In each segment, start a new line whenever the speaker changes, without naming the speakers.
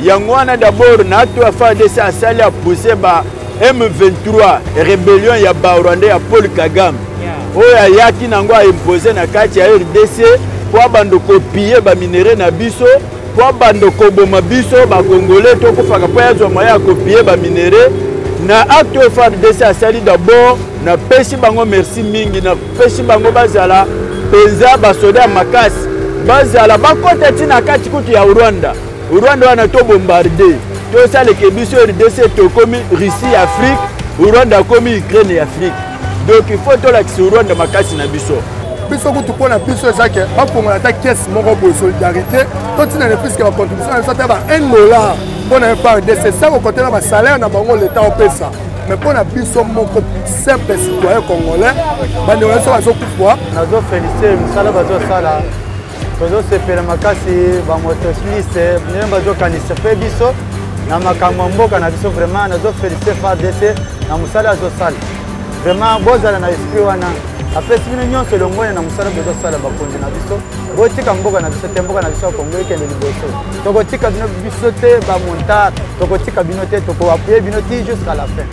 Yangwana d'abord na to FARDC asali a pousser ba M23 rébellion ya Rwanda ya Paul Kagame. Oya yaki nango a imposer na kati ya RDC pour bando copier ba minéraux na biso, pour bando koboma biso ba congolais to ko faka pa yazo moya copier ba minéraux na acte FARDC asali d'abord na pesi bango merci mingi na pesi bango bazala penza ba soda makasi bazala ba kota tina kati kutu ya Rwanda. Rwanda wana to bombarder to sale ke biso RDC to komi Russie Afrique, Rwanda komi Ukraine et Afrique. Donc il faut to la Rwanda makasi na biso.
Biso ko tupona biso ezake ba kongo ata caisse moko bo solidarité to tina ne plus que la contribution ça ta ba $1 pour na FARDC ça ko côté na ba salaire na bango l'état au pesa. Mais pour la biso moko simple citoyen congolais ba ne so bazo kufwa
na zo féliciter musala bazo sala. Tozo sepela makasi ba motocycliste ne bazo kanisa pe biso na makambo mboka na biso vraiment na zo féliciter FARDC na musala zo sala vraiment bozala na esprit wana après sibino nyonso longone na musala bozo sala bakonzi na biso botika mboka na biso te mboka na biso Kongo ekende liboso tokotika bino biso te ba monta tokotika bino te toko appuyer bino ti jusqu'à la fin.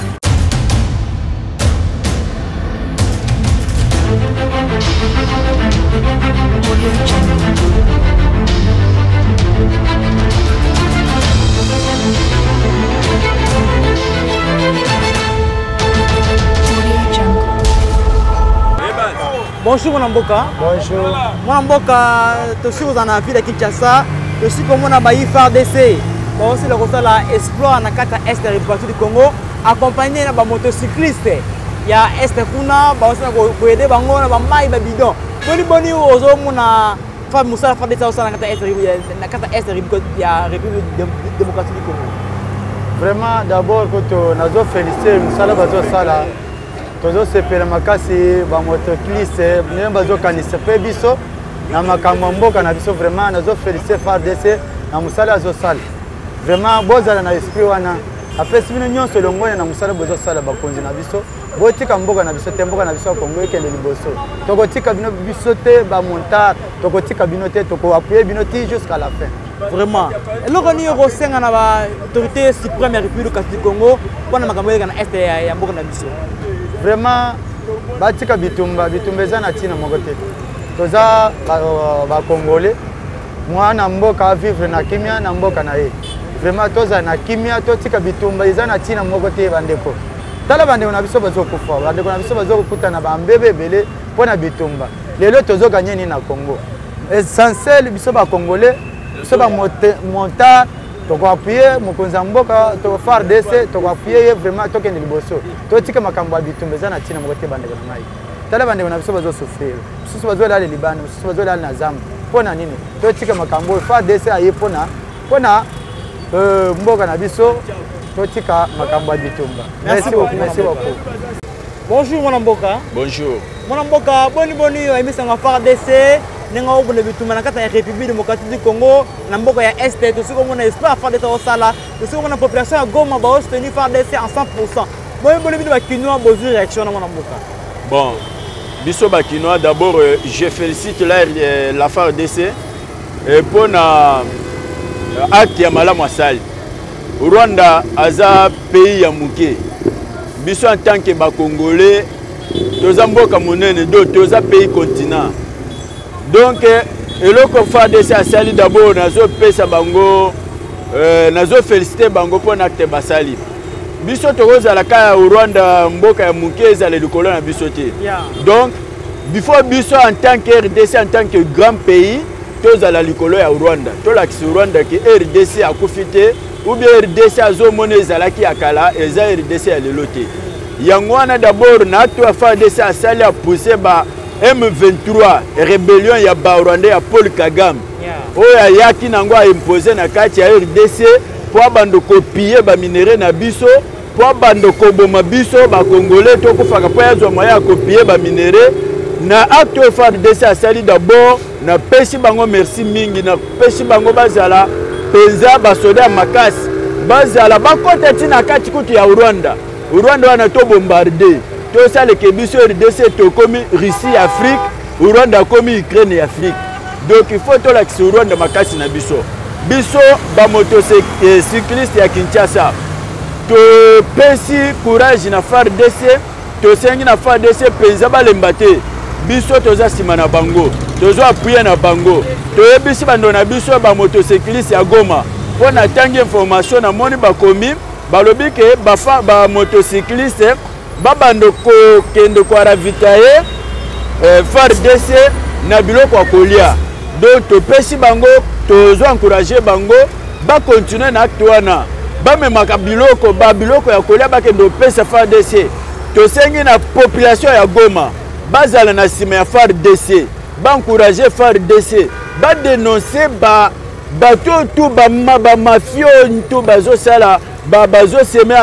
Bonjour mon amboka.
Bonjour.
Mon amboka, je suis dans la ville de Kinshasa. Je suis comme on FARDC. Bon, aussi le constat la exploit na kata est de la du Congo, accompagné na ba motocycliste. Il y a est kuna, ba aussi ko aider bango na ba mai ba bidon. Boni ozo mona fa musala FARDC au na kata est na kata est ya République démocratique du Congo.
Vraiment d'abord quand nazo féliciter musala bazo sala. Tozo sepela makasi ba motocycliste ne bazo kanisa pe biso na makambo mboka na biso vraiment nazo féliciter FARDC na musala zo sala vraiment bozala na esprit wana après sibino nyonso longone na musala bozo sala bakonzi na biso botika mboka na biso te mboka na biso Kongo ekende liboso tokotika bino biso te ba montar tokotika bino te toko appuyer bino ti jusqu'à la fin.
Vraiment. Et le roni rosenga na ba autorité suprême ya République du Congo pour na makambo ya na est ya mboka na biso.
Vraiment batika bitumba eza na tina moko te toza ba congolais mwana mboka vivre na kimia na mboka na ye vraiment toza na kimia totika bitumba eza na tina moko te bandeko tala bandeko na biso bazo kufa bandeko na biso bazo kuta na bambebe bele pona bitumba lelo tozo gagner ni na Congo essentiel biso ba congolais biso ba monta toko appuyer mokonza mboka to FARDC toko appuyer vraiment tokende liboso totika makambo ya bitumba eza na tina moko te bandeko na ngai tala bandeko na biso bazo souffrir biso bazo la Liban biso bazo la na Zambie pona nini totika makambo FARDC aye pona mboka na biso totika makambo ya bitumba. Merci beaucoup.
Bonjour mon amboka.
Bonjour.
Mon amboka boni emisanga FARDC nenga obone bitumba na kata ya République démocratique du Congo na mboka ya Est to siko mona espoir FARDC au sala to siko mona population ya Goma ba soutenir FARDC en 100%. Boni bitu ba kinoa bozu réaction na mon amboka.
Bon, biso ba kinoa d'abord je félicite la FARDC pour na acte ya malamu asali. Rwanda aza pays ya muke. Biso en tant que ba congolais toza mboka monene do toza pays continent. Donc, eloko FARDC asali d'abord nazo pesa bango nazo féliciter bango pour acte basali. Biso tokoza la kaya Rwanda mboka ya mukeza le likolo na biso te. Donc, before biso en tant que RDC en tant que grand pays, toza la likolo ya Rwanda. To la kisi Rwanda ki RDC akufite ou bien RDC azomona ezalaki akala eza RDC ya lelo te. Yangwana d'abord na to FARDC asali a pousser ba M23 rébellion ya Rwanda ya Paul Kagame. Oya yaki nango a imposer na kati ya RDC pour bando copier ba minéraux na biso, pour bando koboma biso ba congolais to ko faka pa yazo moya copier ba minéraux na acte FARDC asali d'abord na pesi bango merci mingi na pesi bango bazala penza ba soda makasi bazala ba kota tina kati kutu ya Rwanda. Rwanda wana to bombarder to sale ke biso RDC to komi Russie Afrique, Rwanda komi Ukraine et Afrique. Donc il faut to la Rwanda makasi na biso. biso ba motocycliste ya Kinshasa to pesi courage na FARDC to sengi na FARDC penza balemba te biso toza sima na bango tozo appuyer na bango to yebisi bando na biso ba motocycliste ya Goma pona tangi information na moni bakomi balobi ke ba motocycliste babando ko kende ko ravitailler FARDC na biloko kolia donc to pesi bango tozo encourager bango ba continuer na acte wana ba memaka biloko ya kolia ba kende pesa FARDC to sengi na population ya Goma bazala na sima ya FARDC ba encourager FARDC ba dénoncer bato tout ba mafio tout bazo sala bazo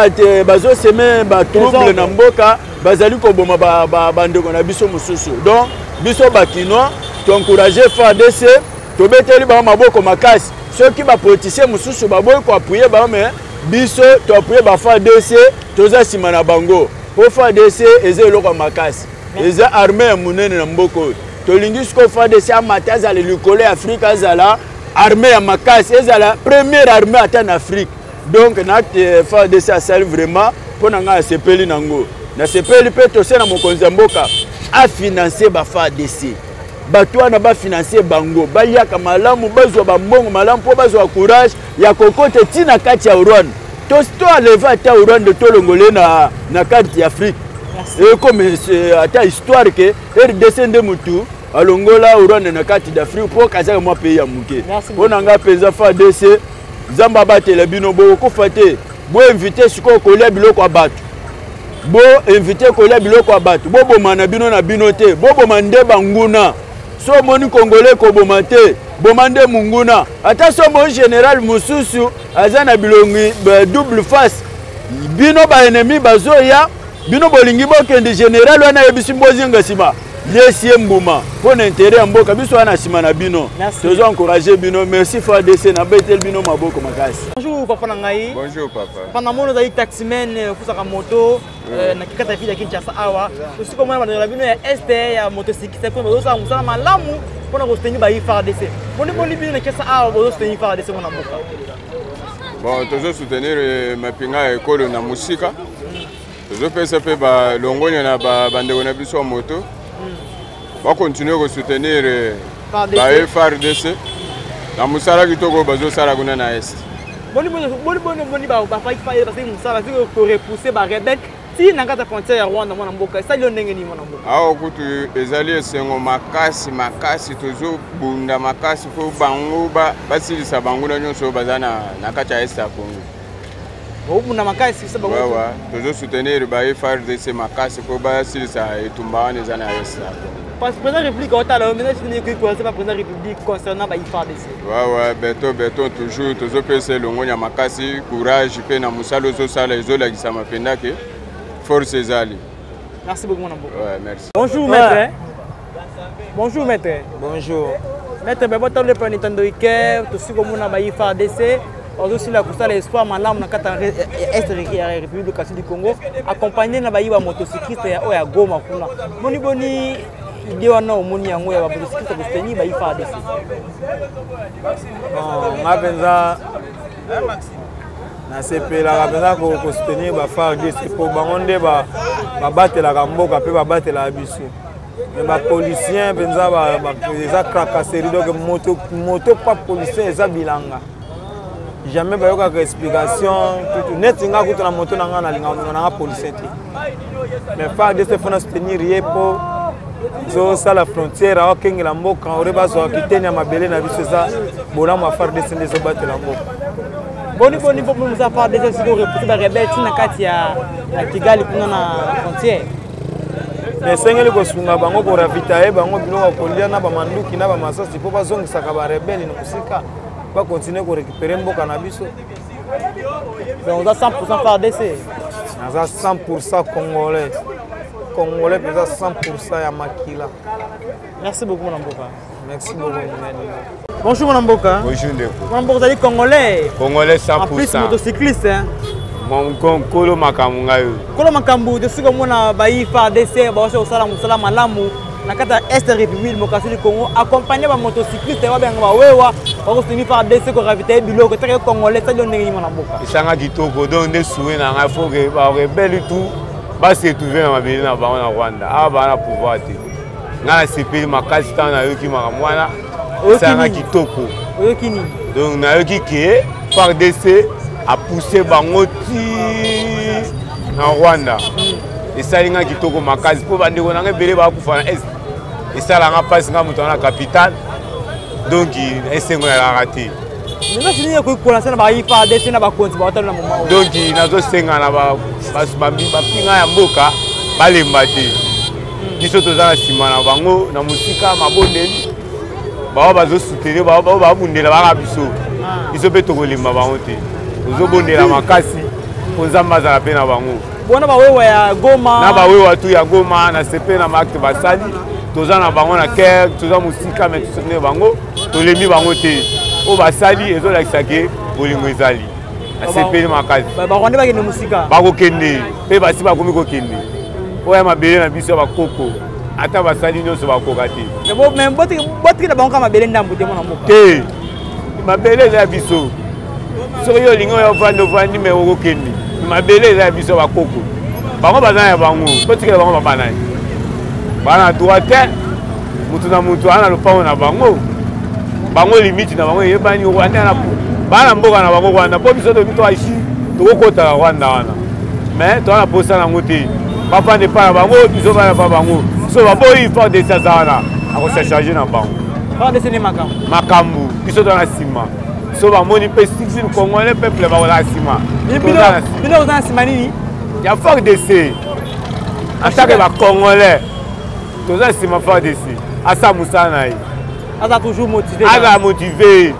semer ba trouble na mboka bazali ko boma ba ndeko na biso mususu donc biso bakino to encourager FARDC to beteli ba maboko makasi ceux qui ba politicien mususu ba boy ko appuyer ba mais biso to appuyer ba FARDC toza sima na bango po FARDC eze loko makasi eza armée ya munene na mboko to lingi ko FARDC amataza le likole Afrique azala armée ya makasi ezala première armée en Afrique donc na FARDC asali vraiment pona nga sepeli nango na sepeli pe to sena mokonzi mboka a financer ba FARDC bato wana ba financer bango ba yaka malamu bazwa ba mbongo malamu po bazwa courage ya kokote tina kati ya Rwanda to aleva ta Rwanda to longole na carte ya Afrique et comme ata histoire que RDC nde mutu alongola Rwanda na carte d'Afrique pour kaza mo pays ya muke pona nga penza FARDC zamba batela bino bo ko fate bo inviter siko kolia biloko abatu bo inviter kolia biloko abatu bo bomana bino na bino te bo bomande banguna so moni congolais ko bomate bomande munguna ata so mon général mususu azana bilongi double face bino ba ennemi bazoya bino bolingi bokende général wana yebisi mbozinga sima yesi mbuma pour l'intérêt en mboka biso wana sima na bino tozo encourager bino merci FARDC na betel bino maboko makasi.
Bonjour papa Nangai.
Bonjour papa.
Pendant mon oza taximen kusaka moto na kikata vile Kinshasa awa usiko mwana bana bino ya ST ya motocycliste ko bozo musala malamu pona ko soutenir ba FARDC. Boni bino na Kinshasa awa bozo soutenir FARDC mona mboka.
Bon tozo soutenir mapinga ekolo na musika. Tozo pesa pe ba longonya na ba bandeko na biso moto. Va continuer à soutenir la FARDC. La Moussala qui togo bazo sala kuna na est.
Boni ba fa parce que Moussala qui repousser ba rebelle si na kata frontière ya Rwanda mwana mboka ça lio ndenge ni mwana mboka.
Ah kutu ezali esengo makasi tozo bunda makasi ko bango basilisa bango na nyonso bazana na kata est ya Congo.
Bunda makasi ça bango.
Ouais tozo soutenir ba FARDC makasi ko basilisa etumba wana ezana est ya Congo.
Parce que le président République a le président République concernant la FARDC.
Ouais, béton, toujours, toujours pensé le monde makasi, courage, pe na musalo zo sala izola gisama pendake, force ezali.
Merci beaucoup mon amour.
Ouais, merci.
Bonjour maître. Bonjour maître.
Bonjour.
Maître, ben votre le plan Nintendo Iker, tout ce que mon amour FARDC. Aussi la course à l'espoir malam na kata est République du Congo accompagné na bayiba motocycliste ya Goma kuna. Boni idée wana omoni yango ya motocycliste ko soutenir ba FARDC.
Nga penza na sepela penza ko soutenir ba FARDC po bango nde ba batela mboka pe ba batela biso. Mais ba policiens penza ba eza cracasserie donc moto pas policier eza bilanga. Jamais pas eu explication tout net nga kutu na moto na nga na linga na policier te mais FARDC faut soutenir yepo zo sala frontière a kengela mboka oreba zo kitenya mabele na biso za bona ma FARDC ndezo batela mboka
boni pour nous FARDC siko repousser ba rebelle tina kati ya Kigali kuna na frontière
mais sengeli ko sunga bango ko ravitailler bango biloko kolia na ba manduki na ba masasi po bazongisa ka ba rebelle na musika va continuer à récupérer mboka na biso.
Donc on a 100% FARDC.
On a 100% congolais. Congolais on a 100% ya makila.
Merci beaucoup mon mboka.
Merci beaucoup.
Bonjour mon mboka.
Bonjour Ndeko.
Mon mboka vous êtes congolais.
Congolais 100%.
En plus motocycliste hein.
Mon kolo makambu ngayo.
Kolo makambu de siko mona ba FARDC ba osala musala malamu na kata Est République démocratie du Congo accompagné par motocycliste wa benga wewa wa soutenir par DC ko ravitailler biloko très congolais ça donne ngini na mboka
isanga kitoko donc ne soué na nga faut que ba rebelle tout ba se trouver na mabeli na bango na Rwanda aba na pouvoir te ngana sepeli makasi tan na yoki makamwana isanga kitoko
oyokini
donc na yoki ke par DC a poussé bango ti na Rwanda esalinga kitoko makasi po bandeko na ngebele ba kufa na Est esalanga pasi nga mutu na capitale donc esengo ya raté
nina fini ko kolansa na ba ifa DC na ba konti ba otala na mama
donc nazo senga na ba pinga ya mboka balemba te biso toza na nsima na bango na musika mabondeli bao bazo soutenir bao babundela baka biso biso mpe tokolemba bango te tozobondela makasi po nzambe azala mpe na bango
bona bawewa ya Goma
na bawewa tu ya Goma na sepe na maakte basali toza na bango na cœur toza musika me tosoutenir bango tolembi bango te oyo basali ezolakisa ke bolingo ezali asepeli makasi
barwande bakende musika
bakokende mpe basi bakomi kokende oyo ya mabele na biso ya bakoko ata basali nyonso bakoka te
botikela bango ka mabele ndambu te mona mboka
te mabele eza ya biso soki yo olingi oyo ovandi me okokende mabele eza ya biso bakoko bango baza ya bango botikela bango babana bana droit te mutu na mutu ana lopango na bango bango limite na bango eyebani Rwanda bana mboka na bango Rwanda po biso tobi to aishi tokokota Rwanda wana mais toana posa nango te papa ne pa na bango biso bana pa bango so baboyi fort de ça wana ako charger na bango
fort de sene
makambu biso toana sima so bamoni pe civil congolais peuple ba wala sima
bino ozana sima nini
ya fort de ce en tant que ba congolais toza sima fort de ce asa musana yi
aza toujours motivé
aza motivé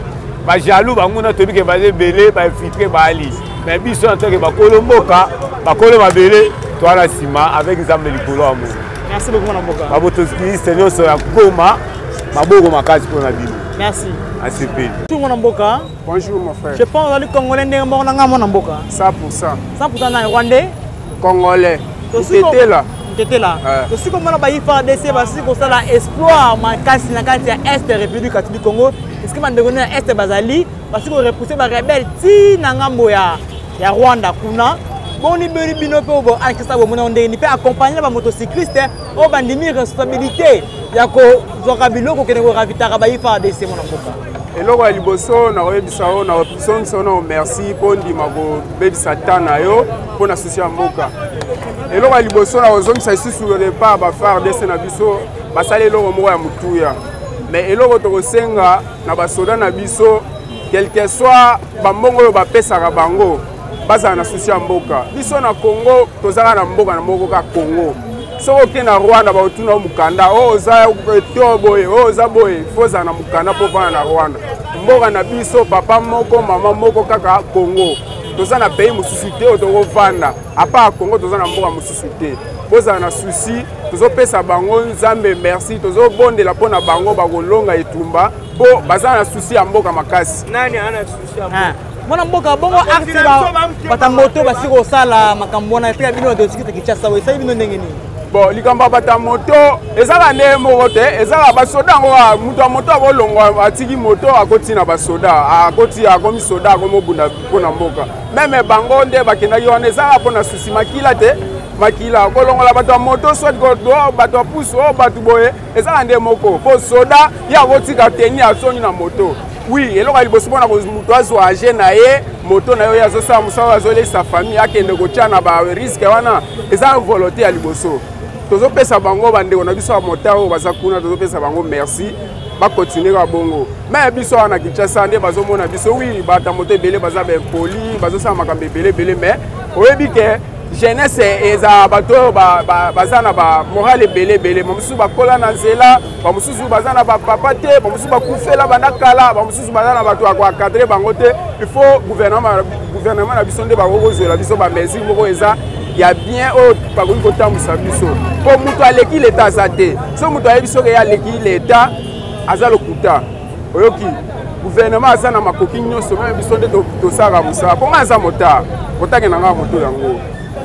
ba jaloux bango na tobi ke baze belé ba infiltrer ba ali mais biso en tant que ba kolomboka ba koloma belé toala sima avec nzambe likolo amo
merci beaucoup mon mboka
ba botoski seigneur so ya Goma maboko makasi pona bino
merci
ACP
tout mon mboka
Bonjour mon frère.
Je pense que les Congolais ne sont pas mon mboka
100%.
100% na Rwandais
Congolais.
T'étais là. T'étais là. Je suis comme on a baillé faire des c'est pour ça la espoir ma casse na carte Est République du Congo. Est-ce que man devenir Est Bazali parce que repousser ba rebelle ti na ngambo ya Rwanda kuna. Bon ni beri bino pe bo akisa bo mona ndenge ni pe accompagner ba motocycliste o bandimi responsabilité ya ko zokabilo ko kene ko ravitaka ba ifa de c'est mon mboka.
eloko ya liboso nakoyebisa o nakopisongiso na merci mpo ndima kobebisa ta na yo mpo na susi ya mboka eloko ya liboso nakozongisa lisusu depart bafardc na biso basali eloko moko ya motuya mais eloko tokosenga na basoda na biso quelque soit bambongo oyo bapesaka bango bazala na susi ya mboka biso na Congo tozalaka na mboka na moko ka Congo soki oke na Rwanda baotuna o mukanda oyo oza to boye oyo oza boye fo ozala na mukanda mpo vana na Rwanda mboka na biso papa moko mama moko kaka Congo toza na pays mosusu te oyo tokovanda apart Congo toza na mboka mosusu te bozala na susi tozopesa bango nzambe merci tozobondela mpo na bango bakolonga etumba mpo baza na susi ya mboka makasi
nani ana susi ya mboka mwana mboka bongo arte bata moto basi kosala makambo na peka bino de sikita kichasa we sai bino ndenge nini
bon likamba bata moto ezaka nde moko te ezaka basoda ngo mutu ya moto akolongwa atiki moto akoti na basoda akoti akomi soda akomobunda mpona mboka meme bango nde bakendaki wana ezaka mpona susi makila te makila kolongola bato ya moto soit bato ya pusu oyo bato boye ezaka nde moko mpo soda ye akotika teni asongi na moto oui eloko ya liboso mpona moto azwa age na ye moto na yo ye azosala mosala azolesa famille akende kotia na bariske wana eza volonté ya liboso tozopesa bango bandeko na biso ya motard oyo baza kuna tozopesa bango merci bakontinue ka bongo me biso wana Kinshasa nde bazomona biso oui bata moto ebele baza bempoli bazosala makambo ebele me oyebi ke jeunesse eza bato oyo baza na bamoral ebele bamosusu bakola na nzela bamosusu baza na bapapa te bamosusu bakufela banda kala bamosusu baza na bato akoakadre bango te il faut gouvernement na biso nde bakokozwela biso bamesure moko eza ya bien oyo bakoki kotambwisa biso mpo moto aleki leta aza te so moto ayebi soki ye aleki leta aza lokuta oyoki gouvernement aza na makoki nyonso meme biso nde tosalaka mosala mpo nga aza motard kotake na nga moto yango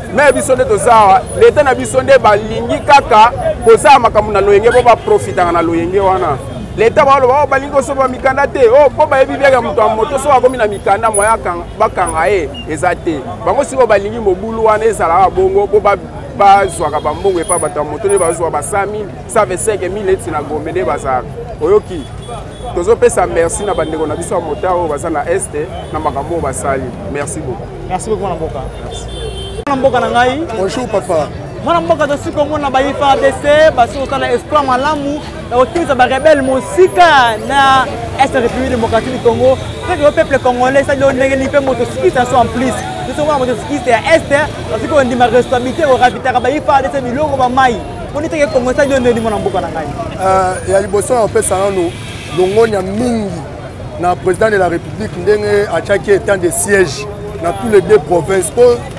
mais biso nde toza l'état na biso nde balingi kaka kozala makambo na loyenge po baprofitaka na loyenge wana l'état baloba balingi kosoba mikanda te po bayebi biaka moto ya moto so akomi na mikanda moya bakanga ye eza te bango siko balingi mobulu wana ezalaka bongo po bazwaka bambongo epa bato ya moto nde bazwa ba 100 000 125 000 eti na gombe nde bazalaka oyoki tozopesa merci na bandeko na biso ya mota oyo baza na este na makambo oyo basali merci beaucoup.
Merci beaucoup mwana mboka. Mwana mboka na ngai.
Bonjour papa.
Mwana mboka tosi komona ba FARDC basi osala espoir malamu na kotimisa ba rebelle mosika na Est République démocratique du Congo. Parce que le peuple congolais ça donne ndenge lipe motocycliste en plus. Nous sommes motocycliste ya Est parce que on dit ma responsabilité au ravitaire ba FARDC bilongo ba mai. On dit que Congo ça donne ndenge mwana mboka na ngai.
Ya liboso on peut ça nous longonya mingi na président de la République ndenge achaki état de siège dans tous les deux provinces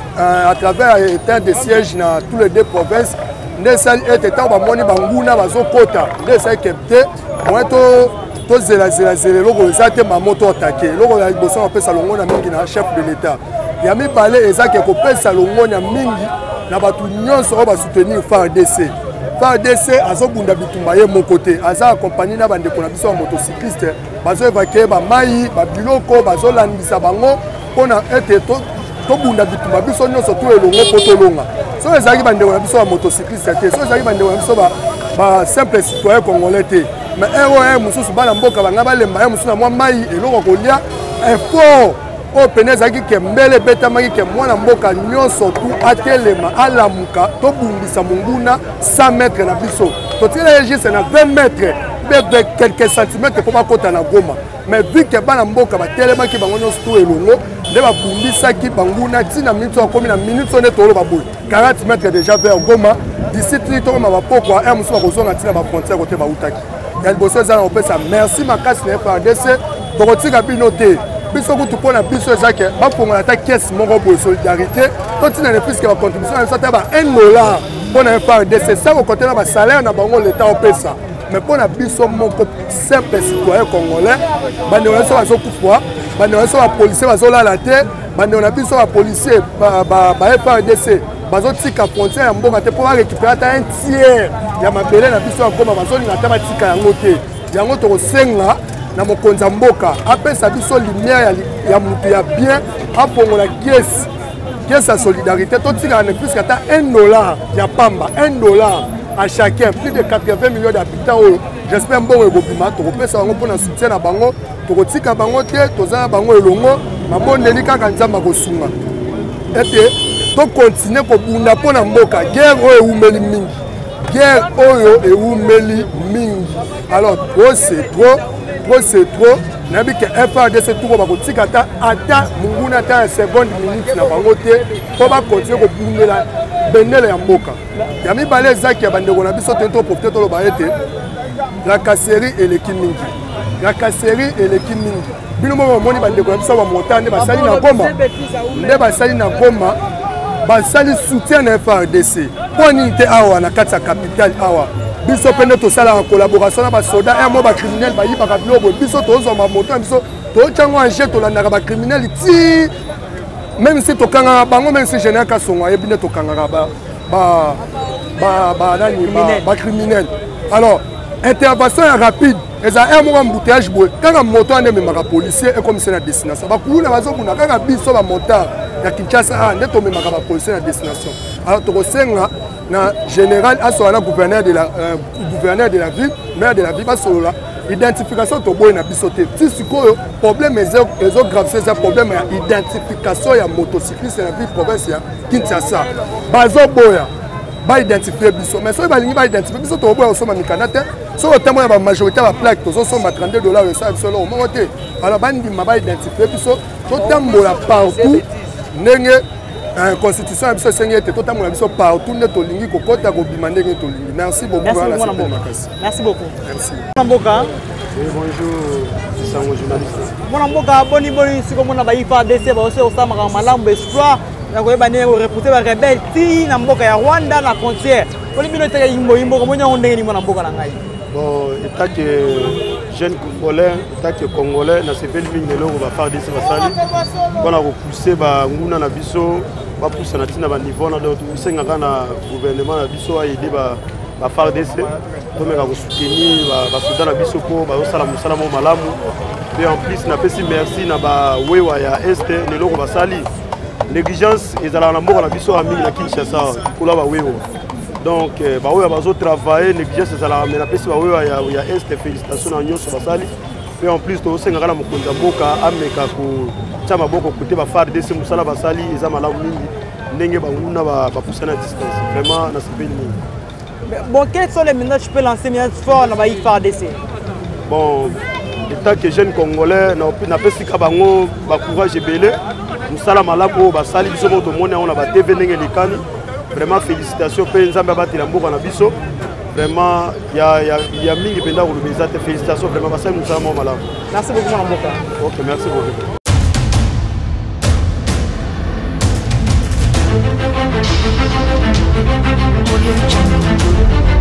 à travers état de siège dans tous les deux provinces nde sali état ba moni banguna bazokota nde sali kepte moi to zela loko ezate mamoto attaqué loko ya liboso on peut ça longonya mingi na chef de l'état ya mibale ezaki ko pesa longonya mingi na batu nyonso ba soutenir FARDC FARDC azobunda bitumba ye mon côté aza accompagné na bande ko na biso motocycliste bazo évacuer ba mai ba biloko bazo landisa bango pona ete to bunda bitumba biso nyonso to elongo potolonga so ezaki bande ko na biso motocycliste te so ezaki bande ko na biso ba simple citoyen congolais te mais ROM mususu bana mboka banga balemba ye mususu na mwa mai eloko kolia effort o pene ezaki ke mbele betamaki ke mwana mboka nyonso tu atelema alamuka tobundisa monguna 100 mètres na biso totikela ye juste na 20 mètres de quelques centimètres po bakota na Goma mais vu ke bana mboka batelemaki bango nyonso tu elongo nde babundisaki banguna ntina minute akomi na minute nde toloba boye 40 mètres déjà vers Goma d'ici tili tokoma bapokwa e mosusu bakozonga ntina bafrontière kote bautaki ya liboso eza na kopesa merci makasi na FARDC tokotika bino te biso kutu mpona biso ezake bafongola ata kese moko boye solidarité totina ne puisque bacontribution na biso ata ba $1 mpona FARDC sa kokote na basalaire na bango leta opesa mais mpona biso moko simple citoyen congolais bandeko na biso bazokufwa bandeko na biso bapolisier bazolala te bandeko na biso bapolisier ba FARDC bazotika frontière ya mboka te mpo barécupere ata 1 tiers ya mabele na biso ya Goma bazolinga ata batika yango te yango tokosenga na mokonzi ya mboka apesa biso lumière ya mutu ya bien afongola kiesi ya solidarité totikala ne plus ata $1 ya pamba $1 à chacun plus de 80 millions d'habitants oyo j'espère mbongo ekobima tokopesa bango mpona soutien na bango tokotika bango te toza na bango elongo mabondeli kaka nzambe akosunga ete tokontinue kobunda mpona mboka guerre oyo ewumeli mingi guerre oyo ewumeli mingi alors trop c'est trop nayebi ke FARDC tuko bakotika ata munguna ata seconde minute na bango te mpo bakontinue kobundela bendele ya mboka ya mibale ezaki ya bandeko na biso te toprofite toloba ete la kasserie eleki mingi bino moko bamoni bandeko na biso bamota nde basali na Goma basali soutien na FARDC mpo nini te awa na kati ya capitale awa biso mpe nde tosalaka collaboration na basoda mo bacriminel bayibaka biloko boye biso tozwa bamoto na biso totyango ange tolandaka bacriminel ti même si tokangaka bango même si général Kasongo ayebi nde tokangaka bacriminel alors intervention ya rapide eza moko embouteillage boye kaka moto ane ememaka policier ekomisa na destination bakulu na bazobunda kaka biso bamotard ya Kinshasa nde tomemaka bapolicier na destination alors tokosenga na général asola na gouverneur de la ville maire de la ville basolola identification toboye na biso te ti sikoyo problème ezogravise eza problème ya identification ya motocycliste na ville province ya Kinshasa bazoboya baidentifie biso mais soki balingi baidentifie biso tokoboya kosomba mikanda te soki otambola bamajorité ya baplaque tozosomba $32 esala biso eloko moko te alors bandima baidentifie biso totambola partout ndenge constitution ya biso esengi ete totambola biso partout nde tolingi kokota kobima ndenge tolingi merci beaucoup
merci beaucoup mwana mboka
bonjour Sango journaliste
mwana mboka boni sikomona ba FARDC baose osamaka malamu espoir na koyeba ndenge korepoute barebele ti na mboka ya Rwanda na frontière poni bino etaka yimbo komonya ndenge ni mwana mboka na ngai
bon état que jeune congolais état que congolais na sepeli mingi eloko ba FARDC basali mpona kopouse banguna na biso bapusa na ntina baniveau wana donc tosengaka na gouvernement na biso aide FARDC tomeka kosoutenir basoda na biso mpo bazosala mosala mo malamu mpe en plus napesi merci na bawewa ya este leloko basali négligence ezalaka na mboka na biso ya mingi na Kinshasa mpona bawewa donc bawewa bazotravaille négligence ezalaka me napesi bawewa ya este félicitation na nyonso basali mpe en plus tosengaka na mokonzi ya mboka ameka kotia maboko kote FARDC mosala basali eza malamu mingi ndenge banguna bapusana à distance vraiment nasepeli mingi.
Bon, quels sont les messages que tu peux lancer fort dans la FARDC?
Bon, état que jeune congolais n'a pas si kabango ba courage belé musala malako ba sali biso moto mona on a ba TV ndenge likani vraiment félicitations pe nzambe abatela mboka na biso vraiment ya mingi penda ko lubeza te félicitations vraiment ba sali musala mo malako.
Merci beaucoup mon mboka.
OK, merci beaucoup.
Audio Jungle.